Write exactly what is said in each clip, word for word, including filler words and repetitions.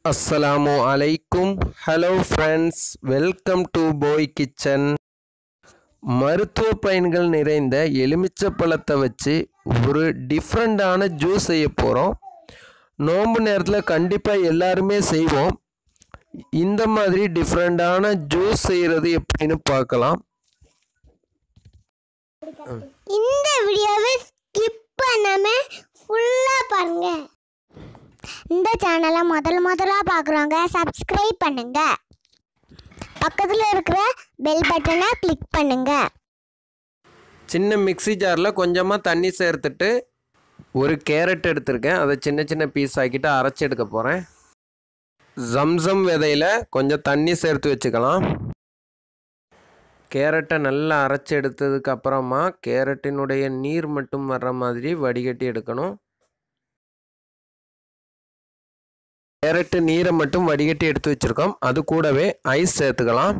अस्सलामु अलैकुम hello friends welcome to boy kitchen மருத்துவ பயன்கள் நிறைந்த எலுமிச்சை பழத்தை வச்சு ஒரு டிஃப்ரெண்டான ஜூஸ் செய்ய போகிறோம். நோன்பு நேரத்தில் கண்டிப்பாக எல்லாருமே செய்வோம். இந்த மாதிரி டிஃப்ரெண்டான ஜூஸ் செய்கிறது எப்படின்னு பார்க்கலாம். இந்த வீடியோவை ஸ்கிப் பண்ணாம ஃபுல்லா பாருங்க. இந்த சேனலை முதல் முதலா பார்க்குறவங்க சப்ஸ்கிரைப் பண்ணுங்க. பக்கத்தில் இருக்கிற பெல் பட்டனை கிளிக் பண்ணுங்க. சின்ன மிக்ஸி ஜாரில் கொஞ்சமாக தண்ணி சேர்த்துட்டு ஒரு கேரட் எடுத்திருக்கேன். அதை சின்ன சின்ன பீஸ் ஆக்கிட்டு அரைச்சி எடுக்க போகிறேன். ஜம்சம் விதையில் கொஞ்சம் தண்ணி சேர்த்து வச்சுக்கலாம். கேரட்டை நல்லா அரைச்சி எடுத்ததுக்கு அப்புறமா கேரட்டினுடைய நீர் மட்டும் வர்ற மாதிரி வடிகட்டி எடுக்கணும். கேரட்டு நீரை மட்டும் வடிகட்டி எடுத்து வச்சுருக்கோம். அது கூடவே ஐஸ் சேர்த்துக்கலாம்.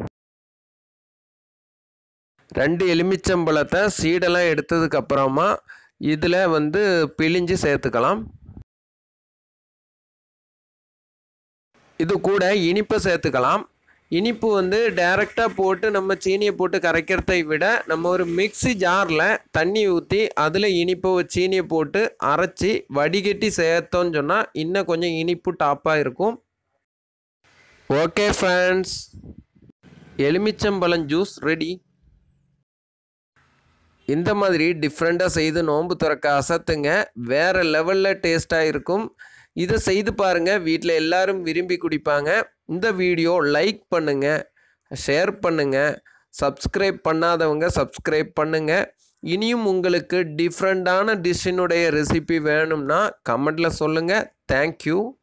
ரெண்டு எலுமிச்சம்பழத்தை சீடெல்லாம் எடுத்ததுக்கு அப்புறமா இதில் வந்து பிழிஞ்சு சேர்த்துக்கலாம். இது கூட இனிப்பை சேர்த்துக்கலாம். இனிப்பு வந்து டைரெக்டாக போட்டு நம்ம சீனியை போட்டு கரைக்கிறதை விட நம்ம ஒரு மிக்ஸி ஜாரில் தண்ணி ஊற்றி அதில் இனிப்பை சீனியை போட்டு அரைச்சி வடிகட்டி சேர்த்தோன்னு சொன்னால் இன்னும் கொஞ்சம் இனிப்பு டாப்பாக இருக்கும். ஓகே ஃப்ரெண்ட்ஸ், எலுமிச்சம்பழம் ஜூஸ் ரெடி. இந்த மாதிரி டிஃப்ரெண்ட்டாக செய்து நோன்பு திறக்க அசத்துங்க. வேறு லெவலில் டேஸ்ட்டாக இருக்கும். இதை செய்து பாருங்கள், வீட்டில் எல்லாரும் விரும்பி குடிப்பாங்க. இந்த வீடியோ லைக் பண்ணுங்கள், ஷேர் பண்ணுங்கள், சப்ஸ்கிரைப் பண்ணாதவங்க சப்ஸ்கிரைப் பண்ணுங்கள். இனியும் உங்களுக்கு டிஃப்ரெண்ட்டான டிஷ்ஷினுடைய ரெசிபி வேணும்னா கமெண்டில் சொல்லுங்கள். தேங்க்யூ.